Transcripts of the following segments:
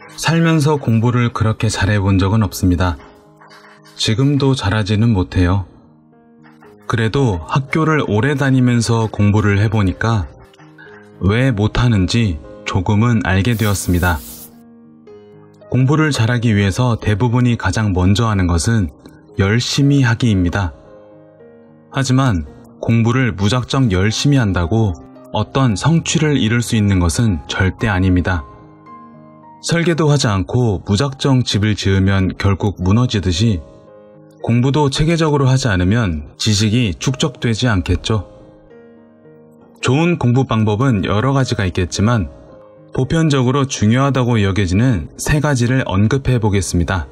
살면서 공부를 그렇게 잘해본 적은 없습니다. 지금도 잘하지는 못해요. 그래도 학교를 오래 다니면서 공부를 해보니까 왜 못하는지 조금은 알게 되었습니다. 공부를 잘하기 위해서 대부분이 가장 먼저 하는 것은 열심히 하기입니다. 하지만 공부를 무작정 열심히 한다고 어떤 성취를 이룰 수 있는 것은 절대 아닙니다. 설계도 하지 않고 무작정 집을 지으면 결국 무너지듯이 공부도 체계적으로 하지 않으면 지식이 축적되지 않겠죠. 좋은 공부 방법은 여러 가지가 있겠지만 보편적으로 중요하다고 여겨지는 3가지를 언급해 보겠습니다.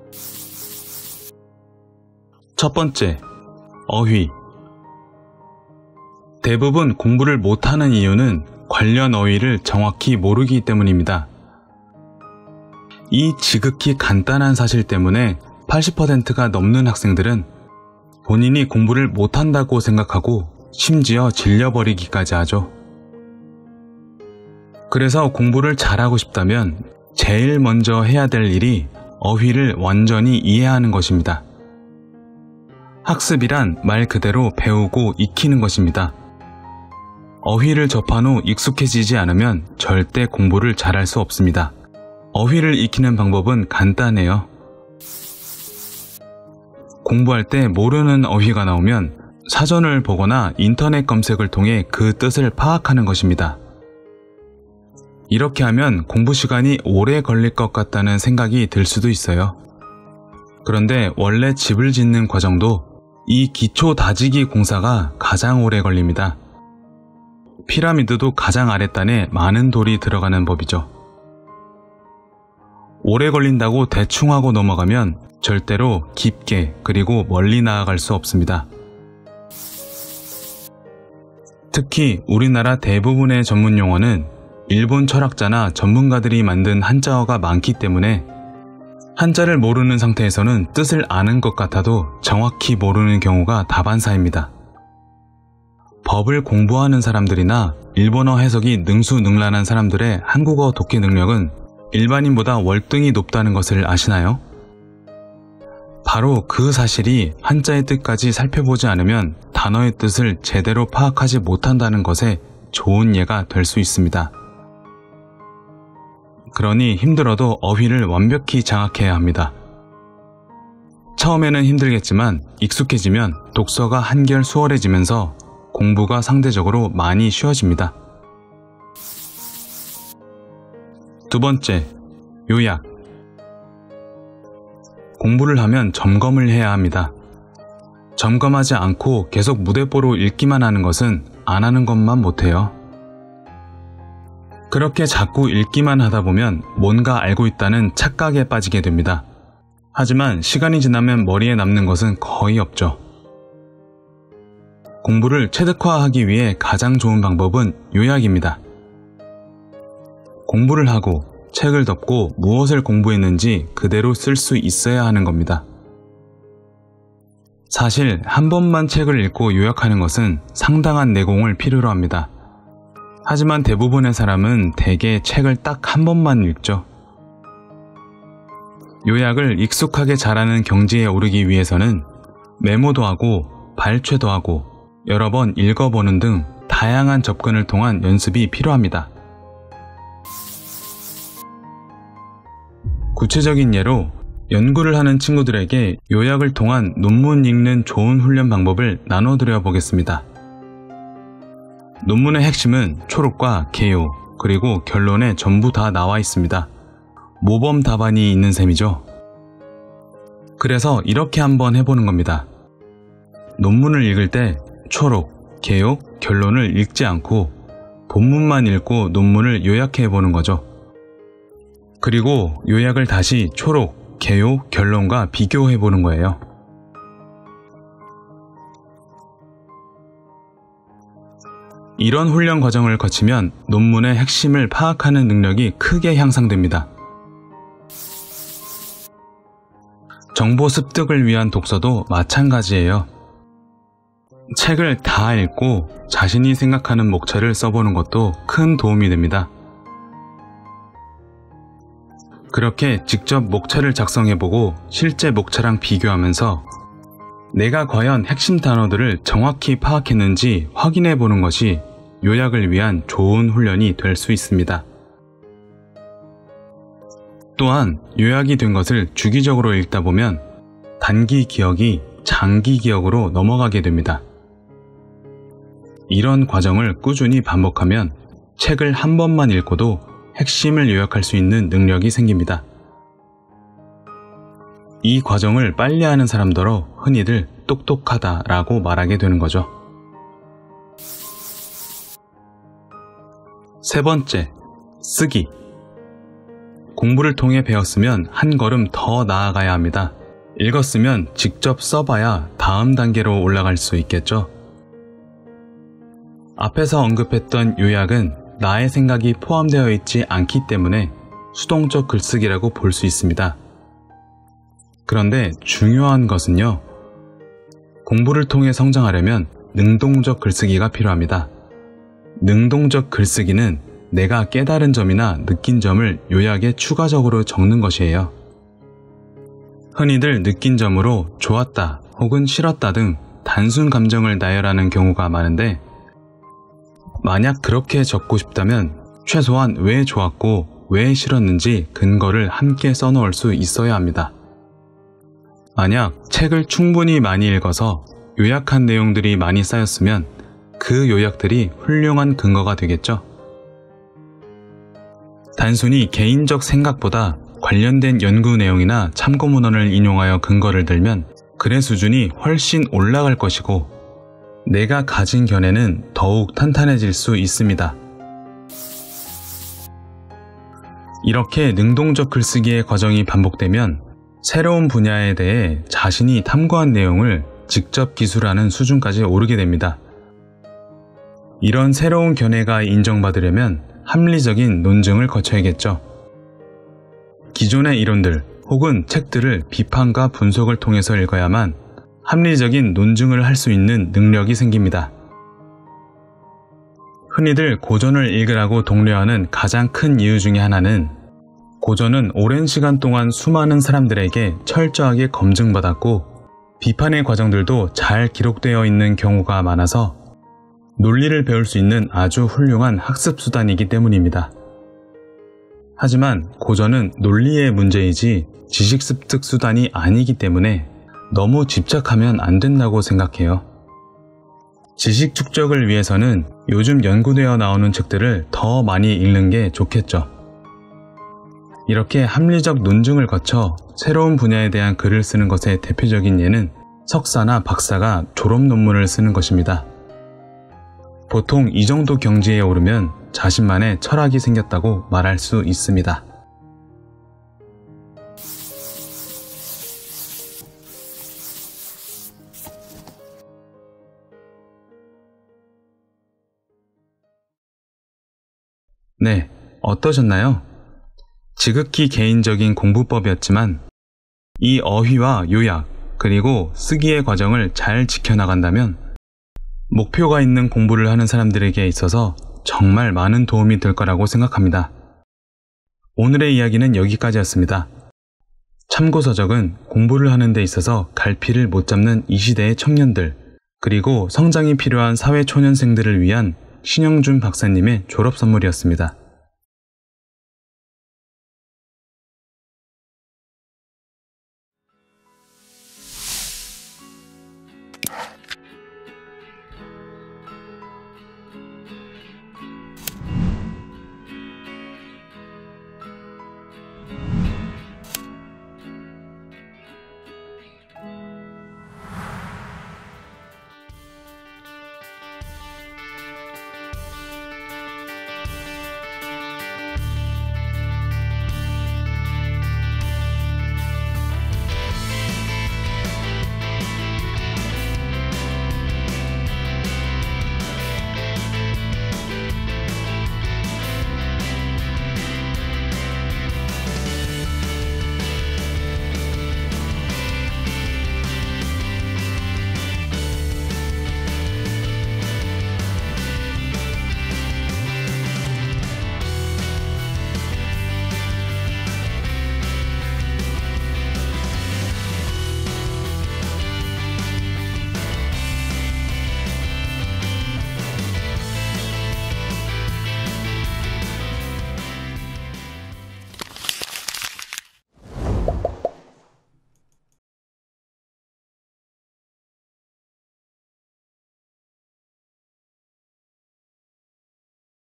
첫 번째, 어휘. 대부분 공부를 못하는 이유는 관련 어휘를 정확히 모르기 때문입니다. 이 지극히 간단한 사실 때문에 80%가 넘는 학생들은 본인이 공부를 못한다고 생각하고 심지어 질려버리기까지 하죠. 그래서 공부를 잘하고 싶다면 제일 먼저 해야 될 일이 어휘를 완전히 이해하는 것입니다. 학습이란 말 그대로 배우고 익히는 것입니다. 어휘를 접한 후 익숙해지지 않으면 절대 공부를 잘할 수 없습니다. 어휘를 익히는 방법은 간단해요. 공부할 때 모르는 어휘가 나오면 사전을 보거나 인터넷 검색을 통해 그 뜻을 파악하는 것입니다. 이렇게 하면 공부 시간이 오래 걸릴 것 같다는 생각이 들 수도 있어요. 그런데 원래 집을 짓는 과정도 이 기초 다지기 공사가 가장 오래 걸립니다. 피라미드도 가장 아랫단에 많은 돌이 들어가는 법이죠. 오래 걸린다고 대충 하고 넘어가면 절대로 깊게 그리고 멀리 나아갈 수 없습니다. 특히 우리나라 대부분의 전문 용어는 일본 철학자나 전문가들이 만든 한자어가 많기 때문에 한자를 모르는 상태에서는 뜻을 아는 것 같아도 정확히 모르는 경우가 다반사입니다. 법을 공부하는 사람들이나 일본어 해석이 능수능란한 사람들의 한국어 독해 능력은 일반인보다 월등히 높다는 것을 아시나요? 바로 그 사실이 한자의 뜻까지 살펴보지 않으면 단어의 뜻을 제대로 파악하지 못한다는 것에 좋은 예가 될 수 있습니다. 그러니 힘들어도 어휘를 완벽히 장악해야 합니다. 처음에는 힘들겠지만 익숙해지면 독서가 한결 수월해지면서 공부가 상대적으로 많이 쉬워집니다. 두 번째, 요약. 공부를 하면 점검을 해야 합니다. 점검하지 않고 계속 무대뽀로 읽기만 하는 것은 안 하는 것만 못해요. 그렇게 자꾸 읽기만 하다 보면 뭔가 알고 있다는 착각에 빠지게 됩니다. 하지만 시간이 지나면 머리에 남는 것은 거의 없죠. 공부를 체득화하기 위해 가장 좋은 방법은 요약입니다. 공부를 하고 책을 덮고 무엇을 공부했는지 그대로 쓸 수 있어야 하는 겁니다. 사실 한 번만 책을 읽고 요약하는 것은 상당한 내공을 필요로 합니다. 하지만 대부분의 사람은 대개 책을 딱 한 번만 읽죠. 요약을 익숙하게 잘하는 경지에 오르기 위해서는 메모도 하고 발췌도 하고 여러 번 읽어보는 등 다양한 접근을 통한 연습이 필요합니다. 구체적인 예로 연구를 하는 친구들에게 요약을 통한 논문 읽는 좋은 훈련 방법을 나눠드려 보겠습니다. 논문의 핵심은 초록과 개요, 그리고 결론에 전부 다 나와 있습니다. 모범 답안이 있는 셈이죠. 그래서 이렇게 한번 해보는 겁니다. 논문을 읽을 때 초록, 개요, 결론을 읽지 않고 본문만 읽고 논문을 요약해보는 거죠. 그리고 요약을 다시 초록, 개요, 결론과 비교해보는 거예요. 이런 훈련 과정을 거치면 논문의 핵심을 파악하는 능력이 크게 향상됩니다. 정보 습득을 위한 독서도 마찬가지예요. 책을 다 읽고 자신이 생각하는 목차를 써보는 것도 큰 도움이 됩니다. 그렇게 직접 목차를 작성해보고 실제 목차랑 비교하면서 내가 과연 핵심 단어들을 정확히 파악했는지 확인해보는 것이 요약을 위한 좋은 훈련이 될 수 있습니다. 또한 요약이 된 것을 주기적으로 읽다 보면 단기 기억이 장기 기억으로 넘어가게 됩니다. 이런 과정을 꾸준히 반복하면 책을 한 번만 읽고도 핵심을 요약할 수 있는 능력이 생깁니다. 이 과정을 빨리 하는 사람더러 흔히들 똑똑하다라고 말하게 되는 거죠. 세 번째, 쓰기. 공부를 통해 배웠으면 한 걸음 더 나아가야 합니다. 읽었으면 직접 써봐야 다음 단계로 올라갈 수 있겠죠. 앞에서 언급했던 요약은 나의 생각이 포함되어 있지 않기 때문에 수동적 글쓰기라고 볼 수 있습니다. 그런데 중요한 것은요, 공부를 통해 성장하려면 능동적 글쓰기가 필요합니다. 능동적 글쓰기는 내가 깨달은 점이나 느낀 점을 요약에 추가적으로 적는 것이에요. 흔히들 느낀 점으로 좋았다 혹은 싫었다 등 단순 감정을 나열하는 경우가 많은데, 만약 그렇게 적고 싶다면 최소한 왜 좋았고 왜 싫었는지 근거를 함께 써놓을 수 있어야 합니다. 만약 책을 충분히 많이 읽어서 요약한 내용들이 많이 쌓였으면 그 요약들이 훌륭한 근거가 되겠죠. 단순히 개인적 생각보다 관련된 연구 내용이나 참고 문헌을 인용하여 근거를 들면 글의 수준이 훨씬 올라갈 것이고 내가 가진 견해는 더욱 탄탄해질 수 있습니다. 이렇게 능동적 글쓰기의 과정이 반복되면 새로운 분야에 대해 자신이 탐구한 내용을 직접 기술하는 수준까지 오르게 됩니다. 이런 새로운 견해가 인정받으려면 합리적인 논증을 거쳐야겠죠. 기존의 이론들 혹은 책들을 비판과 분석을 통해서 읽어야만 합리적인 논증을 할 수 있는 능력이 생깁니다. 흔히들 고전을 읽으라고 독려하는 가장 큰 이유 중에 하나는 고전은 오랜 시간 동안 수많은 사람들에게 철저하게 검증받았고 비판의 과정들도 잘 기록되어 있는 경우가 많아서 논리를 배울 수 있는 아주 훌륭한 학습 수단이기 때문입니다. 하지만 고전은 논리의 문제이지 지식 습득 수단이 아니기 때문에 너무 집착하면 안 된다고 생각해요. 지식 축적을 위해서는 요즘 연구되어 나오는 책들을 더 많이 읽는 게 좋겠죠. 이렇게 합리적 논증을 거쳐 새로운 분야에 대한 글을 쓰는 것의 대표적인 예는 석사나 박사가 졸업 논문을 쓰는 것입니다. 보통 이 정도 경지에 오르면 자신만의 철학이 생겼다고 말할 수 있습니다. 네, 어떠셨나요? 지극히 개인적인 공부법이었지만 이 어휘와 요약, 그리고 쓰기의 과정을 잘 지켜나간다면 목표가 있는 공부를 하는 사람들에게 있어서 정말 많은 도움이 될 거라고 생각합니다. 오늘의 이야기는 여기까지였습니다. 참고서적은 공부를 하는 데 있어서 갈피를 못 잡는 이 시대의 청년들, 그리고 성장이 필요한 사회초년생들을 위한 신영준 박사님의 졸업 선물이었습니다.